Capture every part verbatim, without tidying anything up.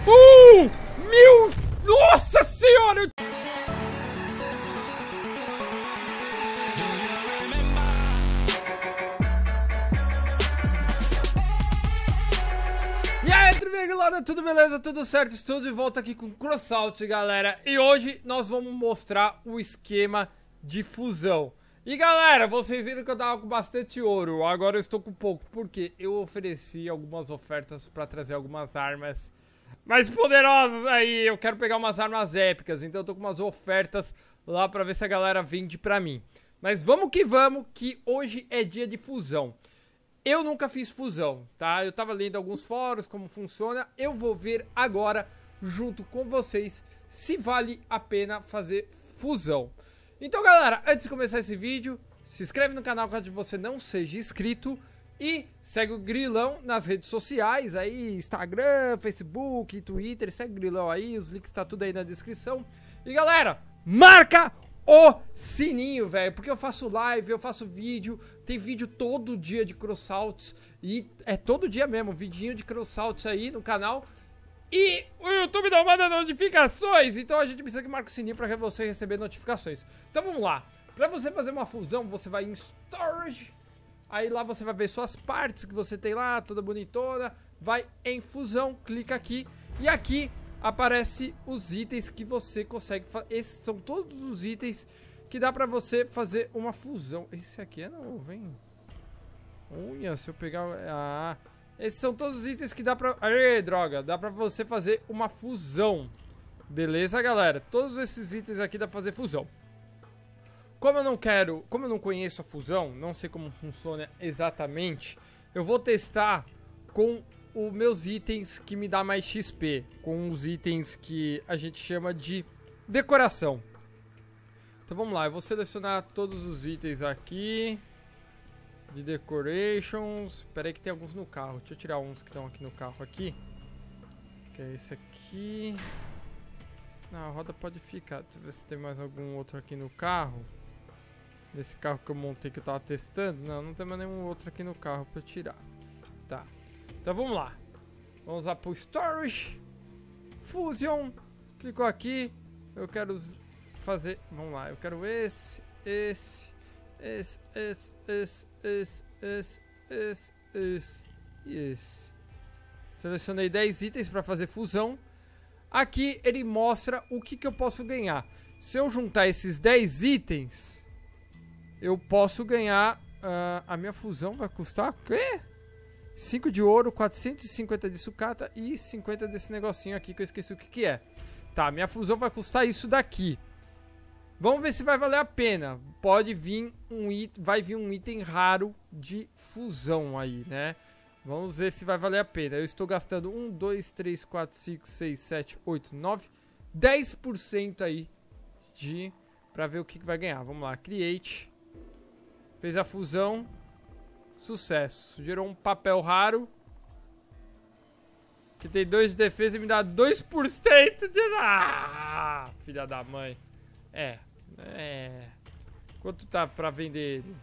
Uh! Meu... Nossa senhora! E aí, triangulada, tudo beleza? Tudo certo? Estou de volta aqui com Crossout, galera. E hoje nós vamos mostrar o esquema de fusão. E galera, vocês viram que eu tava com bastante ouro. Agora eu estou com pouco, porque eu ofereci algumas ofertas pra trazer algumas armas mais poderosas aí. Eu quero pegar umas armas épicas, então eu tô com umas ofertas lá pra ver se a galera vende pra mim. Mas vamos que vamos, que hoje é dia de fusão. Eu nunca fiz fusão, tá? Eu tava lendo alguns fóruns, como funciona. Eu vou ver agora, junto com vocês, se vale a pena fazer fusão. Então, galera, antes de começar esse vídeo, se inscreve no canal caso você não seja inscrito. E segue o Grilão nas redes sociais, aí Instagram, Facebook, Twitter. Segue o Grilão aí, os links tá tudo aí na descrição. E galera, marca o sininho, velho, porque eu faço live, eu faço vídeo, tem vídeo todo dia de Crossout. E é todo dia mesmo, vidinho de Crossout aí no canal. E o YouTube não manda notificações, então a gente precisa que marque o sininho para você receber notificações. Então vamos lá, para você fazer uma fusão, você vai em Storage. Aí lá você vai ver suas partes que você tem lá, toda bonitona. Vai em fusão, clica aqui. E aqui aparece os itens que você consegue fazer. Esses são todos os itens que dá pra você fazer uma fusão. Esse aqui é novo, hein? Olha, se eu pegar... Ah, esses são todos os itens que dá pra... Aê, droga! Dá pra você fazer uma fusão. Beleza, galera? Todos esses itens aqui dá pra fazer fusão. Como eu não quero, como eu não conheço a fusão, não sei como funciona exatamente, eu vou testar com os meus itens que me dá mais X P, com os itens que a gente chama de decoração. Então vamos lá, eu vou selecionar todos os itens aqui de decorations. Espera aí que tem alguns no carro, deixa eu tirar uns que estão aqui no carro aqui. Que é esse aqui. Não, a roda pode ficar, deixa eu ver se tem mais algum outro aqui no carro. Desse carro que eu montei que eu tava testando. Não, não tem mais nenhum outro aqui no carro pra eu tirar. Tá. Então vamos lá. Vamos lá pro Storage. Fusion. Clicou aqui. Eu quero fazer... Vamos lá. Eu quero esse, esse, esse, esse, esse, esse, esse, esse, esse e esse. Selecionei dez itens pra fazer fusão. Aqui ele mostra o que que eu posso ganhar. Se eu juntar esses dez itens... Eu posso ganhar, uh, a minha fusão vai custar, o quê? cinco de ouro, quatrocentos e cinquenta de sucata e cinquenta desse negocinho aqui que eu esqueci o que que é. Tá, minha fusão vai custar isso daqui. Vamos ver se vai valer a pena. Pode vir um item, vai vir um item raro de fusão aí, né? Vamos ver se vai valer a pena. Eu estou gastando um, dois, três, quatro, cinco, seis, sete, oito, nove, dez por cento aí de... Pra ver o que que vai ganhar. Vamos lá, Create... Fez a fusão. Sucesso. Gerou um papel raro. Que tem dois de defesa e me dá dois por cento de... Ah, filha da mãe. É. É. Quanto tá pra vender ele?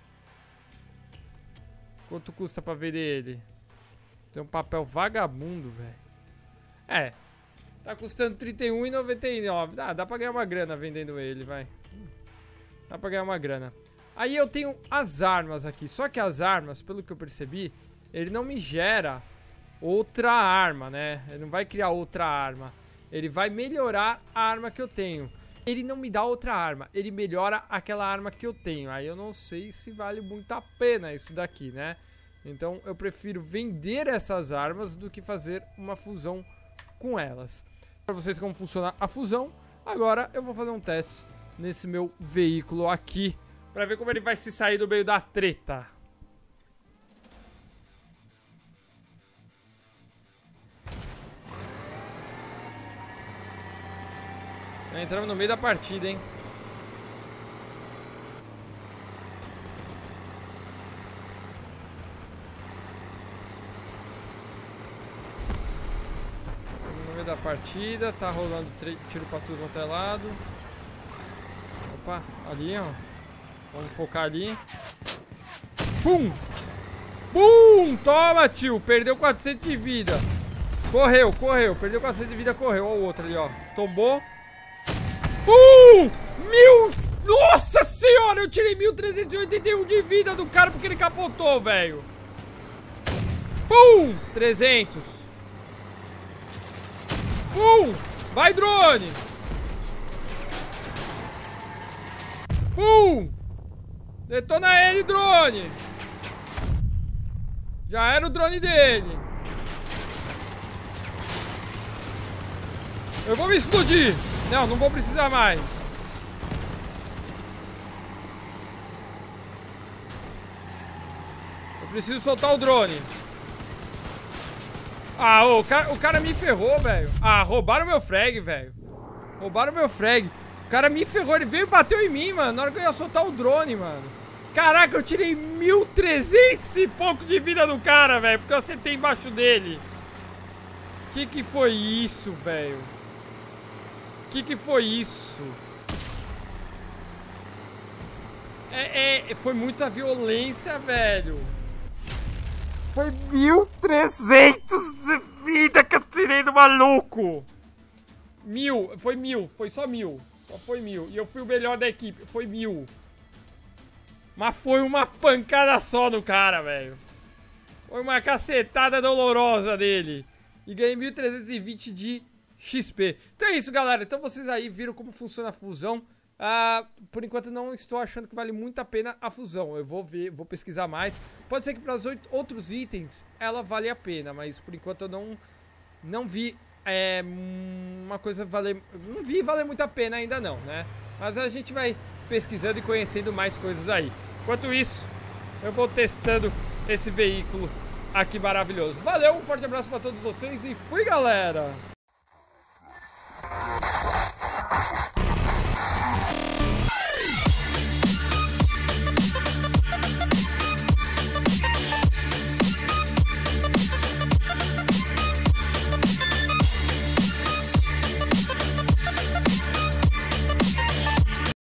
Quanto custa pra vender ele? Tem um papel vagabundo, velho. É. Tá custando trinta e um reais e noventa e nove centavos. Ah, dá pra ganhar uma grana vendendo ele, vai. Dá pra ganhar uma grana. Aí eu tenho as armas aqui, só que as armas, pelo que eu percebi, ele não me gera outra arma, né? Ele não vai criar outra arma, ele vai melhorar a arma que eu tenho. Ele não me dá outra arma, ele melhora aquela arma que eu tenho. Aí eu não sei se vale muito a pena isso daqui, né? Então eu prefiro vender essas armas do que fazer uma fusão com elas. Para vocês como funciona a fusão, agora eu vou fazer um teste nesse meu veículo aqui. Pra ver como ele vai se sair do meio da treta. Entramos no meio da partida, hein? No meio da partida, tá rolando tiro pra tudo quanto é lado. Opa, ali, ó. Vamos focar ali. Pum! Pum! Toma, tio! Perdeu quatrocentos de vida. Correu, correu. Perdeu quatrocentos de vida, correu. Olha o outro ali, ó. Tombou. Uh! Mil... Nossa senhora, eu tirei mil trezentos e oitenta e um de vida do cara porque ele capotou, velho. Pum! trezentos. Pum! Vai, drone! Pum! Detona ele, drone! Já era o drone dele. Eu vou me explodir. Não, não vou precisar mais. Eu preciso soltar o drone. Ah, ô, o, cara, o cara me ferrou, velho. Ah, roubaram meu frag, velho. Roubaram meu frag. O cara me ferrou, ele veio e bateu em mim, mano. Na hora que eu ia soltar o drone, mano. Caraca, eu tirei mil e trezentos e pouco de vida do cara, velho. Porque eu acertei embaixo dele. Que que foi isso, velho? Que que foi isso? É, é, foi muita violência, velho. Foi mil e trezentos de vida que eu tirei do maluco. Mil, foi mil, foi só mil. Só foi mil. E eu fui o melhor da equipe, foi mil. Mas foi uma pancada só no cara, velho. Foi uma cacetada dolorosa dele. E ganhei mil trezentos e vinte de X P. Então é isso, galera. Então vocês aí viram como funciona a fusão. Uh, por enquanto não estou achando que vale muito a pena a fusão. Eu vou ver, vou pesquisar mais. Pode ser que para os outros itens ela vale a pena, mas por enquanto eu não, não vi é, uma coisa valer. Não vi valer muito a pena ainda não, né? Mas a gente vai pesquisando e conhecendo mais coisas aí. Enquanto isso, eu vou testando esse veículo aqui maravilhoso. Valeu, um forte abraço para todos vocês e fui, galera!